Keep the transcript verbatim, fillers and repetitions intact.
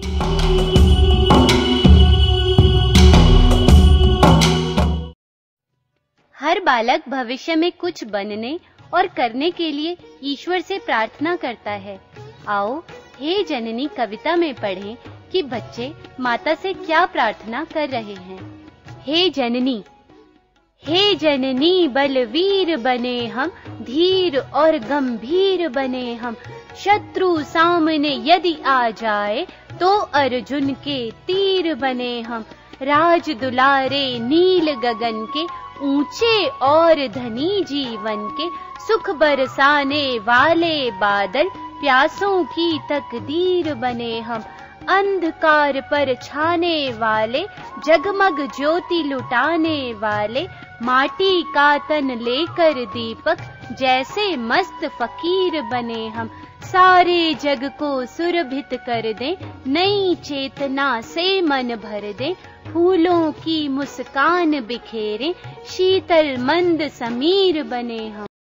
हर बालक भविष्य में कुछ बनने और करने के लिए ईश्वर से प्रार्थना करता है। आओ हे जननी कविता में पढ़ें कि बच्चे माता से क्या प्रार्थना कर रहे हैं। हे जननी, हे जननी बलवीर बने हम, धीर और गंभीर बने हम। शत्रु सामने यदि आ जाए तो अर्जुन के तीर बने हम। राज दुलारे नील गगन के, ऊंचे और धनी जीवन के। सुख बरसाने वाले बादल, प्यासों की तकदीर बने हम। अंधकार पर छाने वाले, जगमग ज्योति लुटाने वाले। माटी का तन लेकर दीपक, जैसे मस्त फकीर बने हम। सारे जग को सुरभित कर दें, नई चेतना से मन भर दें। फूलों की मुस्कान बिखेरें, शीतल मंद समीर बने हम।